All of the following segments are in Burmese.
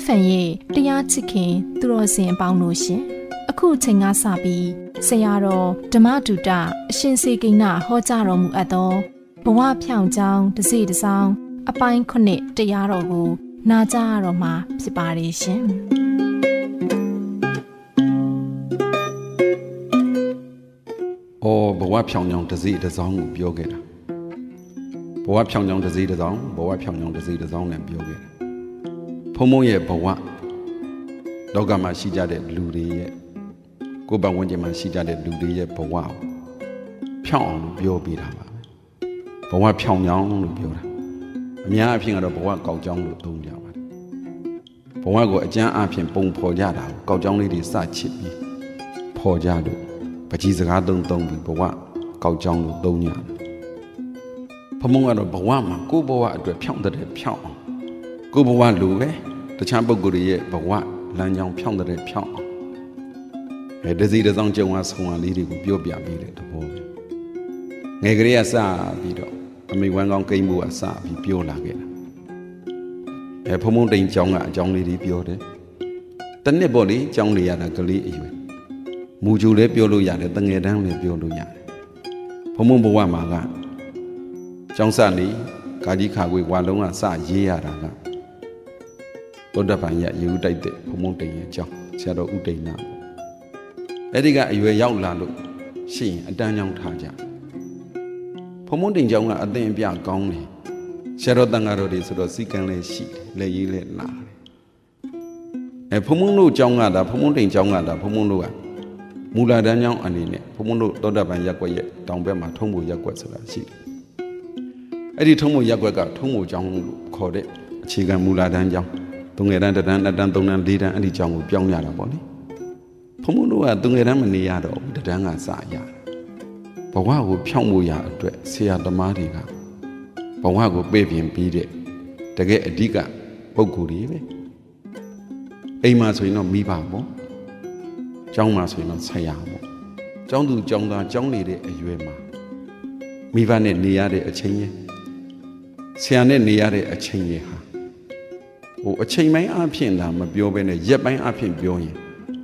FFN ရဲ့တရားချစ်ခင်သူတော်စင်အပေါင်းတို့ရှင်အခုချိန်ကစပြီးဆရာတော်ဓမ္မတုတအရှင်စေကိဏဟောကြားတော်မူအပ်သောဘဝဖြောင့်ကြောင်းတစ်စီတစ်စောင်းအပိုင်း9တရားတော်ကိုနာကြားရတော့မှာဖြစ်ပါတယ်ရှင်ဘဝဖြောင့်ကြောင်းတစ်စီတစ်စောင်းကိုပြောခဲ့တာဘဝဖြောင့်ကြောင်းတစ်စီတစ်စောင်းဘဝဖြောင့်ကြောင်းတစ်စီတစ်စောင်းနဲ့ပြောခဲ့တာဖုံဖုံရဲ့ဘဝလောကမှာရှိကြတဲ့လူတွေရဲ့ကိုယ်ပတ်ဝန်းကျင်မှာရှိကြတဲ့လူတွေရဲ့ဘဝကိုဖြောင့်အောင်လို့ပြောပေးတာပါဘဝဖြောင့်ကြောင်းလို့ပြောတာအများအဖြစ်ကတော့ဘဝကောက်ကြောင်းလို့သုံးကြပါတယ်ဘဝကိုအကျမ်းအဖြစ်ပုံဖော်ကြတာကိုကောက်ကြောင်းလေးတွေစချစ်ပြီးဖော်ကြလို့ပကြီးစကားသုံးပြီးဘဝကောက်ကြောင်းလို့သုံးကြတယ်ဖုံဖုံကတော့ဘဝမှာကိုယ်ဘဝအတွက်ဖြောင့်တဲ့ဖြောင့်အောင်ကိုယ်ဘဝလိုပဲတခြားပုဂ္ဂိုလ်တွေရဲ့ဘဝလမ်းကြောင်းဖြောင့်တဲ့ဖြောင့်အောင်တစီတစောင်းကြုံအားဆုံးအားလေးတွေကိုပြောပြပေးတဲ့သဘောပဲငယ်ကလေးကစပြီးတော့အမိဝမ်းကောင်းကိန်းမှုကစပြီးပြောလာခဲ့တာဖုံဖုံတိန်ကျောင်းကအကြောင်းလေးတွေပြောတယ်တနစ်ပေါ့လေကျောင်းလေးရတာကလေးအရွယ်မူဂျူလည်းပြောလို့ရတယ်တငယ်တန်းလည်းပြောလို့ရတယ်ဖုံဖုံဘဝမှာကကျောင်းစနေကာကြီးခါခွေဝါလုံးကစရေးရတာကသောတပန်ရရေဦးတိုက်တဲ့ဖုံဖုံတိန်ရဲ့ကျောင်းဆရာတော်ဦးတိန်နာအဲ့ဒီကအရွယ်ရောက်လာလို့ရှိရင်အတန်းကြောင်းထားကြဖုံဖုံတိန်ကျောင်းကအသင်အပြကောင်းတယ်ဆရာတော်တန်ဃာတော်တွေဆိုတော့စီကံလည်းရှိတယ်လက်ရေးလည်းလာတယ်ဖုံဖုံတို့ကျောင်းကဒါဖုံဖုံတိန်ကျောင်းကဒါဖုံဖုံတို့ကမူလာတန်းကျောင်းအနေနဲ့ဖုံဖုံတို့သောတပန်ရက်ွက်ရဲ့တောင်ဘက်မှာထုံးဖို့ရက်ွက်ဆိုတာရှိတယ်အဲ့ဒီထုံးဖို့ရက်ွက်ကထုံးဖို့ကျောင်းလို့ခေါ်တဲ့အခြေခံမူလာတန်းကျောင်းသူငယ်တန်းတစ်တန်းနှစ်တန်းသုံးတန်းလေးတန်းအဲ့ဒီကျောင်းကိုပြောင်းရတာပေါ့လေဖုံဖုံတို့ကသူငယ်တန်းမနေရတော့ဘူးတစ်တန်းကစရတယ်ဘဝကိုဖြောင့်ဖို့ရအတွက်ဆရာသမားတွေကဘဝကိုပေးပြင်ပြီးတဲ့တကယ်အဓိကပုဂ္ဂိုလ်တွေပဲအိမ်မှာဆိုရင်တော့မိဘပေါ့ကျောင်းမှာဆိုရင်တော့ဆရာပေါ့ကျောင်းသူကျောင်းသားကျောင်းနေတဲ့အရွယ်မှာမိဘနဲ့နေရတဲ့အချိန်ရဲ့ဆရာနဲ့နေရတဲ့အချိန်ရဲ့ဟာအချိန်ပိုင်းအဖြစ်သာမပြောဘဲနဲ့ရက်ပိုင်းအဖြစ်ပြောရင်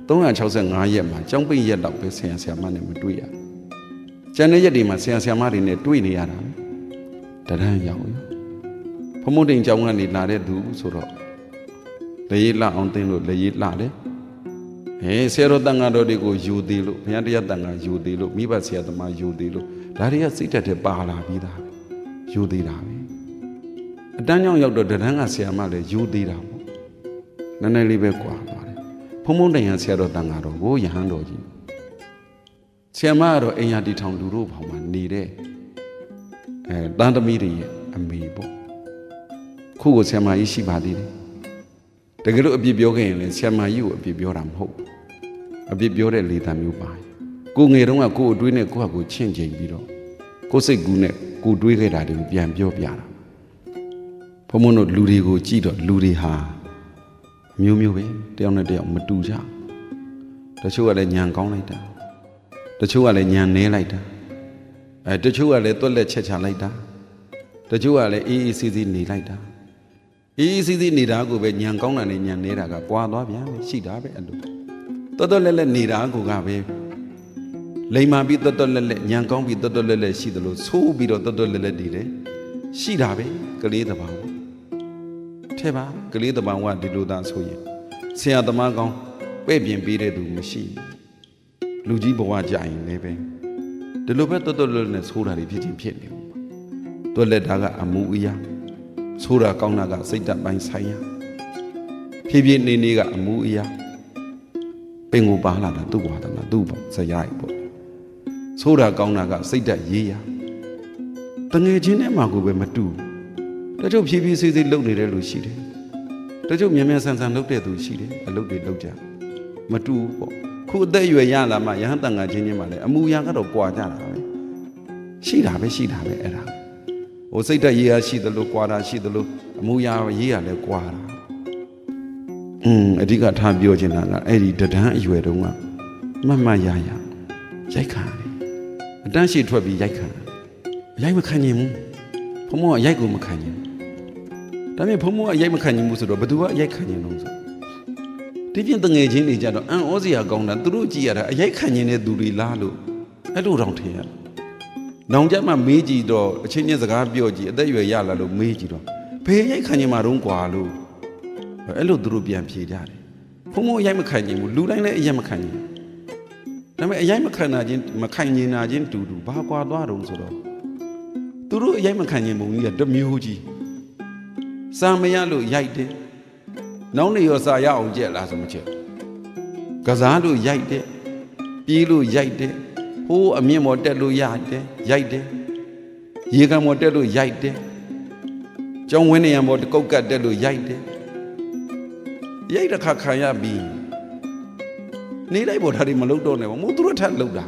365ရက်မှာကျောင်းပိတ်ရက်တော့ပဲဆရာဆရာမနဲ့မတွေ့ရကျန်တဲ့ရက်တွေမှာဆရာဆရာမတွေနဲ့တွေ့နေရတာတရမ်းရောက်ရောဖုံတိန်ကျောင်းကနေလာတဲ့သူဆိုတော့လေရေးလှအောင်တင်းလို့လေရေးလှတယ်ဆရာတော်တန်ဃာတော်တွေကိုယူသေးလို့ဘုရားတရားတန်ဃာယူသေးလို့မိဘဆရာသမားယူသေးလို့ဒါတွေကစိတ်ဓာတ်တွေပါလာပြီးသားပဲယူသေးတာပဲအတန်းကြောင့်ရောက်တော့တရမ်းကဆရာမလည်းယူသေးတာပေါ့နည်းနည်းလေးပဲကွာသွားတယ်ဖုံတိန်ရဆရာတော်တန်ဃာတော်ကိုယဟန်တော်ကြီးဆရာမကတော့အိမ်ယာတီထောင်လူတို့ဘောင်မှာနေတဲ့တန်သမီးတွေရဲ့အမေပေါ့ခုကိုဆရာမကြီးရှိပါသေးတယ်တကယ်လို့အပြစ်ပြောခဲ့ရင်လည်းဆရာမကြီးကိုအပြစ်ပြောတာမဟုတ်အပြစ်ပြောတဲ့လေသံမျိုးပါကိုငယ်တုန်းကကိုအတွေးနဲ့ကိုယ့်ဟာကိုချင့်ချိန်ပြီးတော့ကိုစိတ်ကူးနဲ့ကိုတွေးခဲ့တာတွေကိုပြန်ပြောပြတာဘုံဘုံတို့လူတွေကိုကြည့်တော့လူတွေဟာမျိုးမျိုးပဲတယောက်နဲ့တယောက်မတူကြတချို့ကလည်းညံကောင်းလိုက်တာတချို့ကလည်းညံနေလိုက်တာတချို့ကလည်းတွက်လက်ချက်ချလိုက်တာတချို့ကလည်းအေးအေးဆေးဆေးနေလိုက်တာအေးအေးဆေးဆေးနေတာကိုပဲညံကောင်းတာနဲ့ညံနေတာကကွာသွားပြန်ရှိတာပဲအဲ့လိုတွက်တွက်လက်လက်နေတာကိုကပဲလိမ္မာပြီးတွက်တွက်လက်လက်ညံကောင်းပြီးတွက်တွက်လက်လက်ရှိသလိုဆိုးပြီးတော့တွက်တွက်လက်လက်တည်တယ်ရှိတာပဲကလေးတပောင်ထဲပါကလေးတပောင်ကဒီလိုသာဆိုရင်ဆရာသမားကောင်းပဲ့ပြင်ပေးတဲ့သူမရှိလူကြီးဘဝကြရင်လည်းပဲဒီလိုပဲတွတ်တွတ်လွတ်နဲ့ဆိုးတာတွေဖြစ်ချင်းဖြစ်နေဘူးတွတ်လက်တာကအမူအရာဆိုးတာကောင်းတာကစိတ်ဓာတ်ပိုင်းဆိုင်ရာဖြည်းဖြည်းနေနေကအမူအရာပင်ကိုပါလာတာသူ့ဝါဒနာသူ့ပေါ့ဇာရိုက်ပေါ့ဆိုးတာကောင်းတာကစိတ်ဓာတ်ရေးရာတငယ်ချင်းနဲ့မှကိုပဲမတူတချို့ဖြည်းဖြည်းစေးစေးလုပ်နေတဲ့လူရှိတယ်တချို့မြန်မြန်ဆန်ဆန်လုပ်တဲ့သူရှိတယ်အလုပ်တွေလုပ်ကြမတူဘူးပေါ့ခုအသက်အရွယ်ရလာမှယဟန်တန်ဃာချင်းချင်းမှလည်းအမူအရာကတော့ကွာကြတာပဲရှိတာပဲအဲ့ဒါစိတ်ဓာတ်ရေးရရှိသလိုကွာတာရှိသလိုအမူအရာရေးရလည်းကွာတာအဓိကထားပြောချင်တာကအဲ့ဒီတဒန်းအရွယ်တုန်းကမှတ်ရရိုက်ခံတယ်အတန်းရှိထွက်ပြီးရိုက်ခံရိုက်မခံနိုင်ဘူးဘုံမောကရိုက်ကိုမခံနိုင်ဘူးဒါပေမဲ့ဘုံမောကရိုက်မခံနိုင်ဘူးဆိုတော့ဘသူကအရိုက်ခံနိုင်လို့ဆိုဒီပြင်တငယ်ချင်းတွေကြတော့အန်ဩစရာကောင်းတာသူတို့ကြည့်ရတာအရိုက်ခံနေတဲ့သူတွေလားလို့အဲ့လိုတော့ထင်ရနောင်ကြမှာမေးကြည့်တော့အချင်းချင်းစကားပြောကြည့်အသက်အရွယ်ရလာလို့မေးကြည့်တော့ဖေးရိုက်ခံနေမှာတော့ကွာလို့အဲ့လိုသူတို့ပြန်ဖြေကြတယ်ဖုံဖုံအရိုက်မခံခြင်းဘူးလူတိုင်းလည်းအရိုက်မခံခြင်းဒါပေမဲ့အရိုက်မခံတာချင်းမခံခြင်းနာချင်းတူတူဘာကွာသွားတော့ဆိုတော့သူတို့အရိုက်မခံခြင်းပုံကြီးကတမျိုးကြီးစာမရလို့ရိုက်တယ်နောက်နေရောစာရအောင်ကြက်လားဆိုမချက်ကစားလို့ရိုက်တယ်ပြေးလို့ရိုက်တယ်ဟိုးအမြင့်မော်တက်လို့ရတယ်ရိုက်တယ်ရေကံမော်တက်လို့ရိုက်တယ်ကျောင်းဝင်းနေရမော်တကုတ်ကတ်တက်လို့ရိုက်တယ်ရိုက်တဲ့ခါခံရပြီနေလိုက်ပေါ်ထားတယ်မလုပ်တော့နဲ့မို့သူတို့ထပ်လုပ်တာ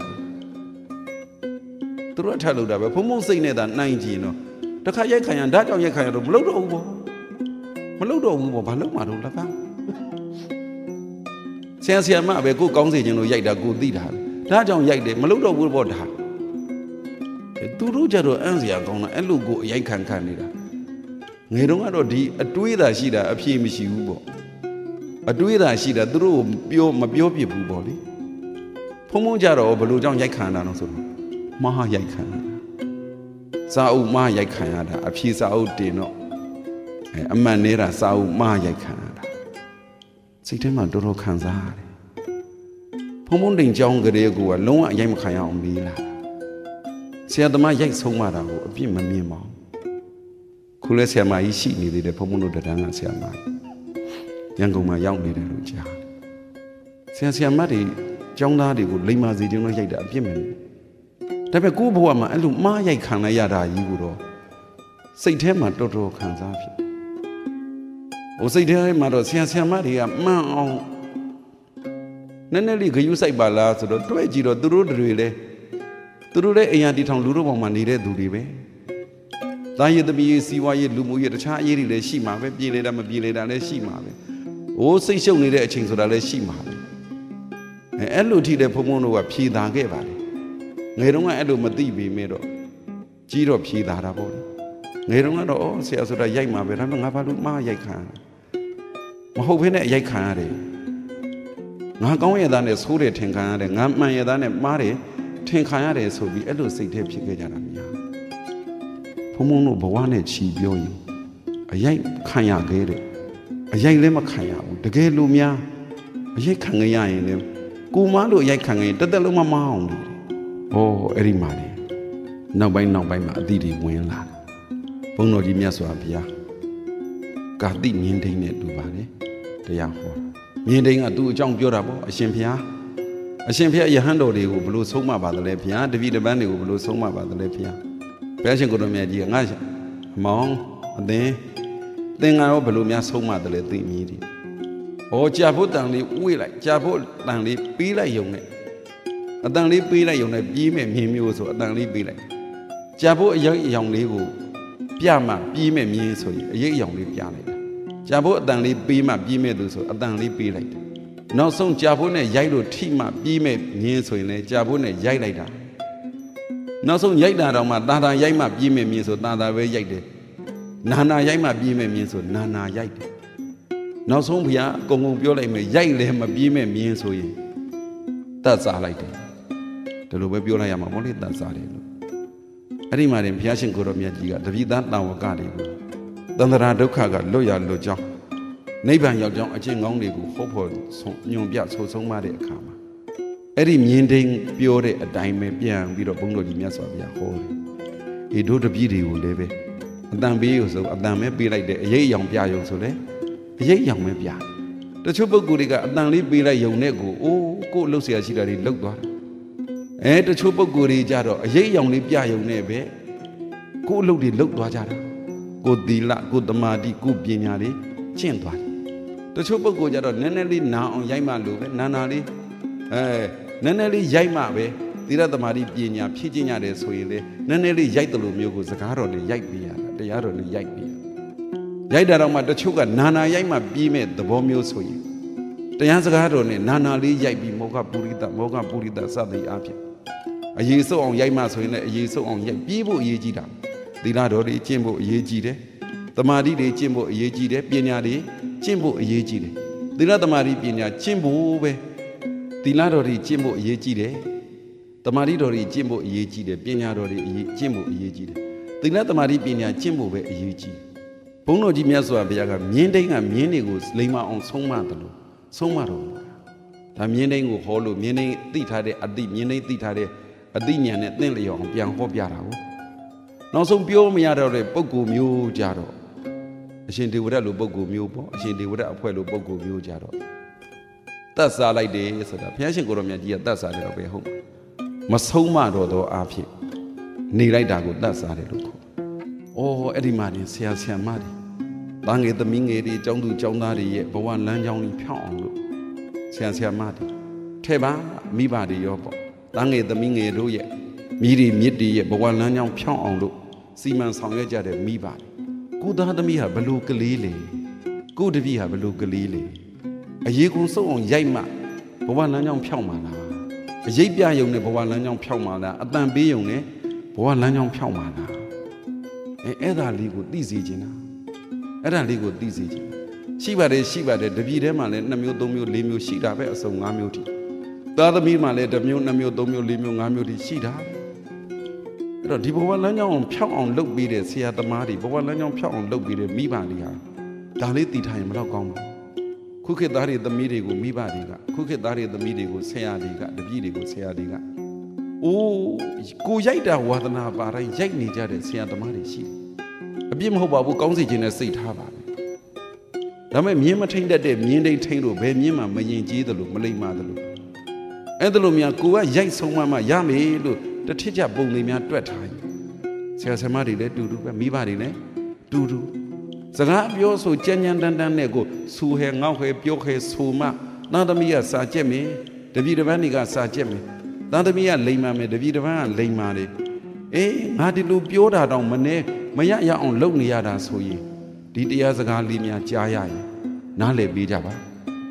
သူတို့ထပ်လုပ်တာပဲဖုံဖုံစိတ်နဲ့သာနိုင်ကြည့်နော်တခါရိုက်ခံရဒါကြောင့်ရိုက်ခံရတော့မလုပ်တော့ဘူးပေါ့မလုပ်တော့ဘူးပေါ့ဘာလုပ်မှာတော့လက်ကဆရာမပဲကိုကောင်းစေခြင်းလို့ရိုက်တာကိုသိတာဒါကြောင့်ရိုက်တယ်မလုပ်တော့ဘူးပေါ့ဒါသူတို့ကြတော့အန်းစရာကောင်းတာအဲ့လိုကိုအရိုက်ခံနေတာငယ်တုန်းကတော့ဒီအတွေးသာရှိတာအဖြေမရှိဘူးပေါ့အတွေးသာရှိတာသူတို့မပြောပြဘူးပေါ့လေဖုံဖုံကြတော့ဘယ်လိုကြောင့်ရိုက်ခံတာလဲဆိုတော့မဟာရိုက်ခံတာစာအုပ်မဟာရိုက်ခံရတာအဖြေစာအုပ်တင်တော့အမှန်နေတာစာအုပ်မဟာရိုက်ခံရတာစိတ်ထဲမှာတော်တော်ခံစားရတယ်ဖုံဖုံတင်ကြောင်းကလေးကလုံးဝအရိုက်မခံရအောင်မေးလာဆရာသမားရိုက်ဆုံးမတာကိုအပြစ်မမြင်ပါဘူးခုလဲဆရာမကြီးရှိနေသေးတယ်ဖုံဖုံတို့တန်းကဆရာမရန်ကုန်မှာရောက်နေတယ်လို့ကြားဆရာမတွေကျောင်းသားတွေကိုလိမ္မာစီခြင်းလို့ရိုက်တာအပြစ်မမြင်ဒါပေမဲ့ကိုယ့်ဘဝမှာအဲ့လိုမှားရိုက်ခံလိုက်ရတာကြီးကိုတော့စိတ်ထဲမှာတော်တော်ခံစားဖြစ်ဟိုစိတ်ထဲမှာတော့ဆရာမတွေကမှန်အောင်နည်းနည်းလေးဂယုစိုက်ပါလားဆိုတော့တွဲကြည့်တော့သူတို့လည်းအိမ်ရတီထောင်လူတို့ပေါ်မှာနေတဲ့သူတွေပဲသားရည်သမီးရည်စီးပွားရေးလူမှုရေးတခြားအရေးတွေလည်းရှိမှာပဲပြေလေတာမပြေလေတာလည်းရှိမှာပဲဟိုစိတ်ရှုပ်နေတဲ့အချိန်ဆိုတာလည်းရှိမှာပဲအဲ့လိုထိတဲ့ဖုံဖုံတို့ကဖြေသာခဲ့ပါလေငယ်တုန်းကအဲ့လိုမသိပေမဲ့တော့ကြီးတော့ဖြေသာတာပေါ့ငယ်တုန်းကတော့ဆရာဆိုတာရိုက်မှာပဲဒါပေမဲ့ငါဘာလို့မှားရိုက်ခံမဟုတ်ဘဲနဲ့ရိုက်ခံရတယ်ငါကောင်းရသားနဲ့ဆိုးတယ်ထင်ခံရတယ်ငါမှန်ရသားနဲ့မှားတယ်ထင်ခံရတယ်ဆိုပြီးအဲ့လိုစိတ်ထဲဖြစ်ခဲ့ကြတာများဖုံဖုံတို့ဘဝနဲ့ချီပြောရင်အရိုက်ခံရခဲ့တယ်အရိုက်လည်းမခံရဘူးတကယ်လို့များအရိုက်ခံရရင်လည်းကိုမလို့အရိုက်ခံရင်တက်တက်လုံးမမအောင်လေဩအဲ့ဒီမှာလေနောက်ပိုင်းမှာအသည့်တွေဝင်လာဘုန်းတော်ကြီးမြတ်စွာဘုရားကာတိမြင်းဒိန်းနဲ့တူပါတယ်တရားဟောမြင်းဒိန်းကသူ့အကြောင်းပြောတာပေါ့အရှင်ဘုရားယဟန်တော်တွေကိုဘလို့ဆုံးမပါသလဲဘုရားတပည့်တပန်းတွေကိုဘလို့ဆုံးမပါသလဲဘုရားဘုရားရှင်ကိုယ်တော်မြတ်ကြီးကငါမောင်အသင်ကရောဘလို့များဆုံးမသလဲသိမြည်တယ်ဩကြာဖို့တန်လေးဝေးလိုက်ကြာဖို့တန်လေးပေးလိုက်ယုံနဲ့အတန်လေးပေးလိုက်ယုံနဲ့ပြေးမဲ့မြင်းမျိုးဆိုအတန်လေးပေးလိုက်ကြာဖို့အယောင်လေးကိုပြမှပြေးမဲ့မြင်းဆိုရင်အရေးအယောင်လေးပြလိုက်တယ်ကြာဖို့အတန်လေးပေးမှပြေးမဲ့သူဆိုအတန်လေးပေးလိုက်တယ်နောက်ဆုံးကြာဖို့နဲ့ရိုက်လို့ထိမှပြေးမဲ့မြင်းဆိုရင်လည်းကြာဖို့နဲ့ရိုက်လိုက်တာနောက်ဆုံးရိုက်တာတော့မှတာတာရိုက်မှပြေးမဲ့မြင်းဆိုတာတာပဲရိုက်တယ်နာရိုက်မှပြေးမဲ့မြင်းဆိုနာရိုက်တယ်နောက်ဆုံးဘုရားအကုန်ပြောလိုက်မယ်ရိုက်လည်းမပြေးမဲ့မြင်းဆိုရင်တတ်စားလိုက်တယ်ဒီလိုပဲပြောလိုက်ရမှာမဟုတ်လေတတ်စားတယ်လို့အဲ့ဒီမှာတင်ဘုရားရှင်ကိုရောမြတ်ကြီးကတပိသားတာဝကတွေကိုသန္တရာဒုက္ခကလွတ်ရလွတ်ကြောင်းနိဗ္ဗာန်ရောက်ကြောင်းအကျင့်ကောင်းတွေကိုဟောဖို့ညွန်ပြဆိုဆုံးမတဲ့အခါမှာအဲ့ဒီမြင်းဒိန်ပြောတဲ့အတိုင်းပဲပြန်ပြီးတော့ဘုန်းတော်ကြီးမြတ်စွာဘုရားဟောတယ်အေတို့တပည့်တွေကိုလည်းပဲအတန်ပေးရဆိုအတန်ပဲပေးလိုက်တယ်အရေးအယောင်ပြရုံဆိုလေအရေးအယောင်ပဲပြတချို့ပုဂ္ဂိုလ်တွေကအတန်လေးပေးလိုက်ယုံနဲ့ကိုကို့လှုပ်เสียရှိတာတွေလှုပ်သွားတာတချို့ပုဂ္ဂိုလ်တွေကြတော့အရေးအယောင်လေးပြယုံနဲ့ပဲကို့အလုပ်တွေလှုပ်သွားကြတာကိုသီလကိုသမာဓိကိုပညာတွေကျင့်သွားတယ်တချို့ပုဂ္ဂိုလ်ကြတော့နည်းနည်းလေးနာအောင်ရိုက်မှလို့ပဲနာလေးနည်းနည်းလေးရိုက်မှပဲသီလသမာဓိပညာဖြည့်ကျင့်ရတယ်ဆိုရင်လေနည်းနည်းလေးရိုက်တယ်လို့မျိုးကိုစကားတော်နဲ့ရိုက်ပေးရတာတရားတော်နဲ့ရိုက်ပေးရရိုက်တာတော့မှတချို့ကနာရိုက်မှပြီးမဲ့သဘောမျိုးဆိုရင်တရားစကားတော်နဲ့နာလေးရိုက်ပြီးမောဃပုရိသစသည်အဖြစ်အရေးစုံအောင်ရိုက်မှဆိုရင်လည်းအရေးစုံအောင်ရိုက်ပြီးဖို့အရေးကြီးတာသီလတော်တွေကျင့်ဖို့အရေးကြီးတယ်သမာဓိတွေကျင့်ဖို့အရေးကြီးတယ်ပညာတွေကျင့်ဖို့အရေးကြီးတယ်သီလသမာဓိပညာကျင့်ဖို့ပဲသီလတော်တွေကျင့်ဖို့အရေးကြီးတယ်သမာဓိတော်တွေကျင့်ဖို့အရေးကြီးတယ်ပညာတော်တွေကျင့်ဖို့အရေးကြီးတယ်သီလသမာဓိပညာကျင့်ဖို့ပဲအရေးကြီးဘုန်းတော်ကြီးမြတ်စွာဘုရားကမြင်းတိန်ကမြင်းတွေကိုလိမ္မာအောင်ဆုံးမတယ်လို့ဆုံးမတော်ဒါမြင်းတိန်ကိုဟောလို့မြင်းတိန်သိထားတဲ့အသိမြင်းတိန်သိထားတဲ့အသိဉာဏ်နဲ့သင်လျော်အောင်ပြန်ဟောပြတာကိုနောက်ဆုံးပြောမရတော့တဲ့ပုဂ္ဂိုလ်မျိုးကြတော့အရှင်ဒေဝရတ်လိုပုဂ္ဂိုလ်မျိုးပေါ့အရှင်ဒေဝရတ်အဖွဲ့လိုပုဂ္ဂိုလ်မျိုးကြတော့တတ်စားလိုက်တယ်ဆိုတာဘုရားရှင်ကိုရောမြတ်ကြီးကတတ်စားတယ်တော့ပဲဟုတ်မဆုံးမတော့သောအားဖြင့်နေလိုက်တာကိုတတ်စားတယ်လို့ခေါ်။အော်အဲ့ဒီမှာနေဆရာဆရာမတွေတာငယ်သမီးငယ်တွေကျောင်းသူကျောင်းသားတွေရဲ့ဘဝလမ်းကြောင်းကြီးဖြောင်းအောင်လို့ဆရာဆရာမတွေထဲပါမိဘတွေရောပေါ့တာငယ်သမီးငယ်တို့ရဲ့မိတွေမြစ်တွေရဲ့ဘဝလမ်းကြောင်းဖြောင်းအောင်လို့စီမံဆောင်ရွက်ကြတဲ့မိဘတွေကိုသားသမီးဟာဘလို့ကလေးလေကိုတပည့်ဟာဘလို့ကလေးလေအရေးကုန်စုံအောင်ရိုက်မှဘဝလမ်းကြောင်းဖြောင်းမှာလားအရေးပြယုံနဲ့ဘဝလမ်းကြောင်းဖြောင်းမှာလားအတန်ပေးယုံနဲ့ဘဝလမ်းကြောင်းဖြောင်းမှာလားအဲ့ဒါလေးကိုသိစေချင်တာအဲ့ဒါလေးကိုသိစေချင်ရှိပါတယ်တပည့်ထဲမှာလည်း2မျိုး3မျိုး4မျိုးရှိတာပဲအစုံ5မျိုးထိသားသမီးမှာလည်း1မျိုး2မျိုး3မျိုး4မျိုး5မျိုးထိရှိတာအဲ့တော့ဒီဘဝလမ်းကြောင်းဖြောင်းအောင်လုပ်ပြီးတဲ့ဆရာသမားတွေဘဝလမ်းကြောင်းဖြောင်းအောင်လုပ်ပြီးတဲ့မိဘတွေဟာဒါလေးသိထားရင်မတော့ကောင်းဘူးခုခေတ်သားတွေသမီးတွေကိုမိဘတွေကခုခေတ်သားတွေသမီးတွေကိုဆရာတွေကတပည့်တွေကိုဆရာတွေကအိုးကိုရိုက်တာဝါသနာပါတိုင်းရိုက်နေကြတဲ့ဆရာသမားတွေရှိတယ်အပြစ်မဟုတ်ပါဘူးကောင်းစီခြင်းနဲ့စိတ်ထားပါပဲဒါပေမဲ့မြင်းမထိန်တတ်တဲ့မြင်းတိန်ထိန်လို့ဘယ်မြင်းမှမရင်ကျေးသလိုမလိမ္မာသလိုအဲ့ဒါလို့များကိုကရိုက်ဆုံးမှရမယ်လို့တထစ်ကြပုံတွေများတွက်ထားရင်ဆရာဆရာမတွေလည်းတူတူပဲမိဘတွေလည်းတူတူစကားပြောဆိုကြမ်းကြမ်းတမ်းတမ်းနဲ့ကိုဆူဟဲငေါ့ဟဲပြောခဲဆူမှသားသမီးကစာကြက်မယ်တပည့်တစ်ပန်းတွေကစာကြက်မယ်သားသမီးကလိမ္မာမယ်တပည့်တစ်ပန်းကလိမ္မာတယ်အေးငါဒီလိုပြောတာတော့မရအောင်လုပ်နေရတာဆိုရင်ဒီတရားစကားလေးများကြားရရင်နားလည်ပေးကြပါ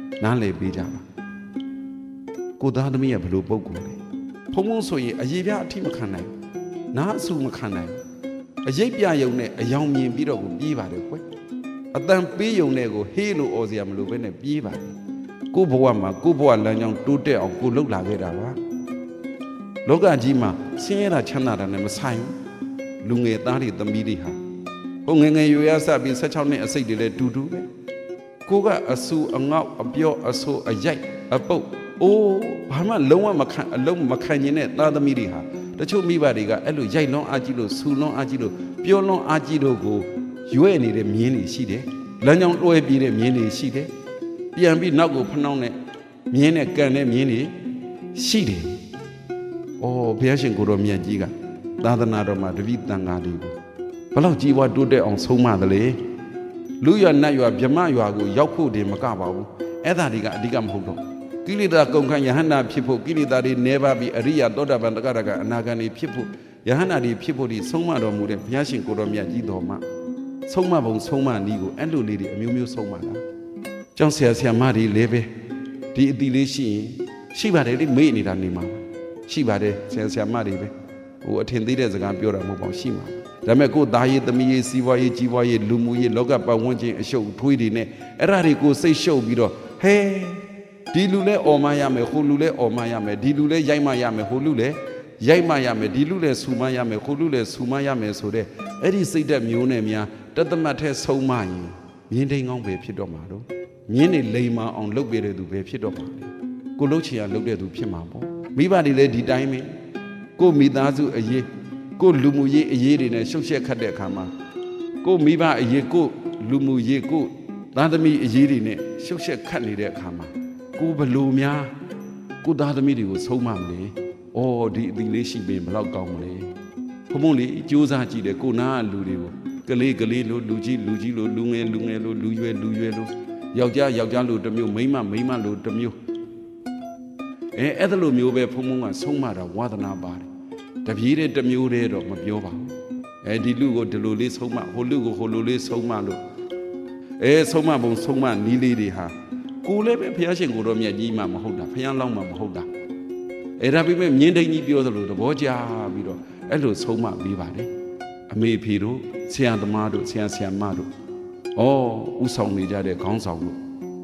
ကိုသားသမီးကဘလို့ပုဂ္ဂိုလ်လဲဖုံဆိုရင်အရေးပြအထိမခံနိုင်နားအဆူမခံနိုင်အရေးပြယုံနဲ့အယောင်မြင်ပြီးတော့ကိုပြေးပါတယ်ကွအတန်ပေးယုံနဲ့ကိုဟေးလို့အော်စရာမလိုပဲနဲ့ပြေးပါတယ်ကိုဘဝမှာကိုဘဝလမ်းကြောင်းတိုးတက်အောင်ကိုလှုပ်လာခဲ့တာပါလောကကြီးမှာဆင်းရဲတာချမ်းသာတာနဲ့မဆိုင်ဘူးလူငယ်သားတွေသမီးတွေဟာဟိုငယ်ရွယ်ရစပြီး16နှစ်အစိတ်တွေလည်းတူတူပဲကိုကအဆူအငေါက်အပြောအဆိုးအရိုက်အပုတ်အိုးဘာမှလုံးဝအလုံးမခံရင်တဲ့သားသမီးတွေဟာတချို့မိဘတွေကအဲ့လိုရိုက်လွန်းအားကြီးလို့ဆူလွန်းအားကြီးလို့ပြောလွန်းအားကြီးလို့ကိုရွဲ့နေတဲ့မြင်းတွေရှိတယ်လမ်းကြောင်းလွှဲပြေးတဲ့မြင်းတွေရှိတယ်ပြန်ပြီးနောက်ကိုဖနှောင်းတဲ့မြင်းနဲ့ကန်တဲ့မြင်းတွေရှိတယ်။အော်ဘုရားရှင်ကိုတော်မြတ်ကြီးကသာသနာတော်မှာတပည့်တန်ဃာတွေကိုဘလောက်ကြီးဝါတိုးတက်အောင်ဆုံးမတယ်လေလူရွာနတ်ရွာဗြဟ္မရွာကိုရောက်ဖို့တင်မကပါဘူးအဲ့ဒါတွေကအဓိကမဟုတ်တော့ကိလေသာကုန်ခန့်ယဟန္တာဖြစ်ဖို့ကိလေသာတွေနှဲပါပြီးအရိယသောတာပန်တက္ကရာကအနာဂတ်တွေဖြစ်ဖို့ယဟန္တာတွေဖြစ်ဖို့ဒီဆုံးမတော်မူတဲ့ဘုရားရှင်ကိုတော်မြတ်ကြီးတော်မှာဆုံးမပုံဆုံးမနည်းကိုအဲ့လိုလေးတွေအမျိုးမျိုးဆုံးမလားကျောင်းဆရာဆရာမတွေလည်းပဲဒီအတီလေးရှိရင်ရှိပါတယ်လေမေ့နေတာနေမှာရှိပါတယ်ဆရာဆရာမတွေပဲဟိုအထင်သေးတဲ့စကားပြောတာမဟုတ်ပါဘူးရှိမှာဒါပေမဲ့ကိုသားရေးသမီးရေးစီးပွားရေးကြီးပွားရေးလူမှုရေးလောကပတ်ဝန်းကျင်အရှုပ်ထွေးတွေနဲ့အဲ့ဒါတွေကိုစိတ်ရှုပ်ပြီးတော့ဟဲဒီလူလဲအော်မရမယ်ဟိုလူလဲအော်မရမယ်ဒီလူလဲရိုက်မရမယ်ဟိုလူလဲရိုက်မရမယ်ဒီလူလဲဆူမရမယ်ဟိုလူလဲဆူမရမယ်ဆိုတဲ့အဲ့ဒီစိတ်သက်မျိုးနဲ့များတသမတ်ထဲဆုံးမရင်မြင်းတိန်ကောင်းပဲဖြစ်တော့မှာတော့မြင်းနေလိမ်မအောင်လုပ်ပေးတဲ့သူပဲဖြစ်တော့မှာလေကိုလှုပ်ချင်ရလုပ်တဲ့သူဖြစ်မှာပေါ့မိဘတွေလည်းဒီတိုင်းပဲကိုမိသားစုအရေးကိုလူမှုရေးအရေးတွေနဲ့ရှုပ်ရှက်ခတ်တဲ့အခါမှာကိုမိဘအရေးကိုလူမှုရေးကိုသားသမီးအရေးတွေနဲ့ရှုပ်ရှက်ခတ်နေတဲ့အခါမှာကိုဘလို့များကိုသားသမီးတွေကိုဆုံးမမလဲ။အော်ဒီအသီလေးရှိပင်ဘလောက်ကောင်းမလဲ။ဘုံဘုံလေးကြိုးစားကြည့်တယ်ကိုနားလူတွေကိုကလေးလို့လူကြီးလို့လူငယ်လို့လူရွယ်လို့ယောက်ျားလို့တစ်မျိုးမိန်းမလို့တစ်မျိုးအဲ့ဒါလိုမျိုးပဲဘုံဘုံကဆုံးမတာဝါသနာပါတယ်တပြေးတဲ့တစ်မျိုးတည်းတော့မပြောပါဘူးဒီလူကိုဒီလိုလေးဆုံးမဟိုလူကိုဟိုလိုလေးဆုံးမလို့ဆုံးမပုံဆုံးမနီးလေးတွေဟာကိုလည်းပဲဘုရားရှင်ကိုတော်မြတ်ကြီးမှမဟုတ်တာဘုရားလောင်းမှမဟုတ်တာဒါပေမဲ့မြင်းတိန်ကြီးပြောသလိုသဘောကျပြီးတော့အဲ့လိုဆုံးမပေးပါတယ်အမေဖေတို့ဆရာသမားတို့ဆရာဆရာမတို့ဥဆောင်နေကြတဲ့ခေါင်းဆောင်တို့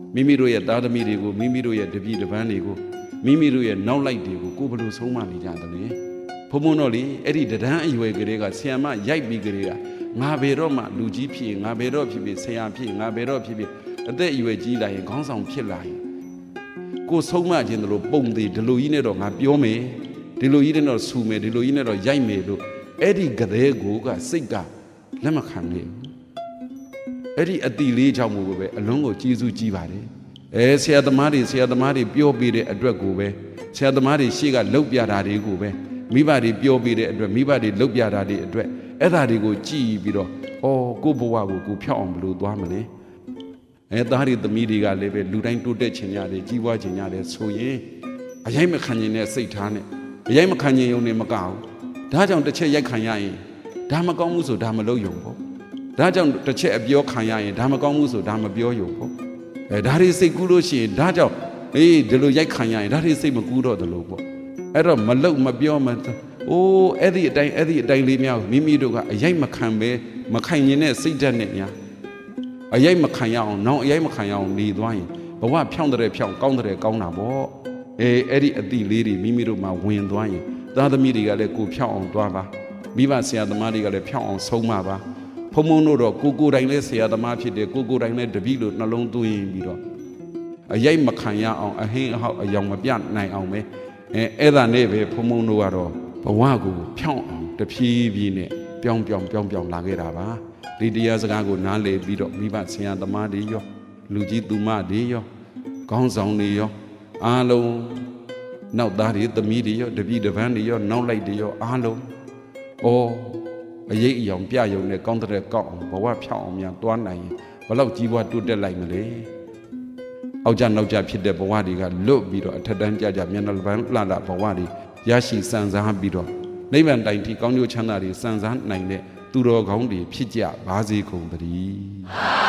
မိမိတို့ရဲ့သားသမီးတွေကိုမိမိတို့ရဲ့တပည့်တပန်းတွေကိုမိမိတို့ရဲ့နောက်လိုက်တွေကိုကိုယ်ဘယ်လိုဆုံးမနေကြသလဲဘုံဘုံတော့လေအဲ့ဒီတဒန်းအရွယ်ကလေးကဆီယမရိုက်ပြီးကလေးကငါဘယ်တော့မှလူကြီးဖြစ်ငါဘယ်တော့ဖြစ်ဖြစ်ဆရာဖြစ်ငါဘယ်တော့ဖြစ်ဖြစ်အသက်အရွယ်ကြီးလာရင်ခေါင်းဆောင်ဖြစ်လာရင်ကိုဆုံးမခြင်းတို့ပုံသေးဒီလိုကြီးနဲ့တော့ငါပြောမယ်ဒီလိုကြီးနဲ့တော့ဆူမယ်ဒီလိုကြီးနဲ့တော့ရိုက်မယ်လို့အဲ့ဒီကလေးကိုကစိတ်ကလက်မခံနိုင်ဘူးအဲ့ဒီအတိလေးကြောင့်မို့ပဲအလုံးကိုကျေးဇူးကြီးပါတယ်ဆရာသမားတွေပြောပေးတဲ့အတွက်ကိုပဲဆရာသမားတွေရှေ့ကလှုပ်ပြတာတွေကိုပဲမိဘတွေပြောပေးတဲ့အတွက်မိဘတွေလှုပ်ပြတာတွေအတွက်အဲ့ဒါတွေကိုကြည်ပြီးတော့ကိုဘဝကိုကိုဖြောက်အောင်ဘယ်လိုသွားမလဲသားတွေသမီးတွေကလည်းပဲလူတိုင်းတိုးတက်ခြင်းရတယ်ကြီးပွားခြင်းရတယ်ဆိုရင်အရိုက်မခံခြင်းနဲ့စိတ်ထားနဲ့အရိုက်မခံခြင်းယုံနေမကောက်ဒါကြောင့်တစ်ချက်ရိုက်ခံရရင်ဒါမကောင်းဘူးဆိုဒါမလုပ်ယုံပေါ့ဒါကြောင့်တစ်ချက်အပြောခံရရင်ဒါမကောင်းဘူးဆိုဒါမပြောယုံပေါ့ဒါတွေစိတ်ကူးလို့ရှိရင်ဒါကြောင့်ဒီလိုရိုက်ခံရရင်ဒါတွေစိတ်မကူးတော့တယ်လို့ပေါ့အဲ့တော့မလုပ်မပြောမအဲ့ဒီအတိုင်းလေးများမိမိတို့ကအရိုက်မခံပဲမခံရင်နဲ့စိတ်ဓာတ်နဲ့ညာအရိုက်မခံရအောင်နောင်အရိုက်မခံရအောင်နေသွားရင်ဘဝဖြောင်းတဲ့ဖြောင်းကောင်းတဲ့ကောင်းတာပေါ့အဲ့ဒီအတိလေးတွေမိမိတို့မှာဝင်သွားရင်သားသမီးတွေကလည်းကိုဖြောင်းအောင်သွားပါမိဘဆရာသမားတွေကလည်းဖြောင်းအောင်ဆုံးမပါဖုံဖုံတို့တော့ကိုတိုင်းလည်းဆရာသမားဖြစ်တယ်ကိုတိုင်းလည်းတပည့်လို့နှလုံးသွင်းပြီးတော့အရိုက်မခံရအောင်အဟင်းအဟောက်အယောင်မပြနိုင်အောင်ပဲအဲ့ဒါနဲ့ပဲဖုံဖုံတို့ကတော့ဘဝကိုဖြောင်းအောင်တဖြည်းဖြည်းနဲ့ပြောင်းလာခဲ့တာပါဒီတရားစကားကိုနားလည်ပြီးတော့မိဘဆရာသမားတွေရောလူကြီးသူမတွေရောခေါင်းဆောင်တွေရောအားလုံးနောက်သားတွေသမီးတွေရောတပည့်တပန်းတွေရောနောက်လိုက်တွေရောအားလုံးအရေးအယောင်ပြယုံနဲ့ကောင်းတဲ့ကောက်အောင်ဘဝဖြောင်းအောင်များတွားနိုင်ရင်ဘလောက်ကြီးပွားတိုးတက်လိုက်မလဲအောက်ကြနောက်ကြဖြစ်တဲ့ဘဝတွေကလွတ်ပြီးတော့အထက်တန်းကြမျက်နှာပန်းလှဘဝတွေရရှိစံစားပြီးတော့နိဗ္ဗာန်တိုင်ထိကောင်းကျိုးချမ်းသာတွေစံစားနိုင်တဲ့သူတော်ကောင်းတွေဖြစ်ကြပါစေကုန်သတည်း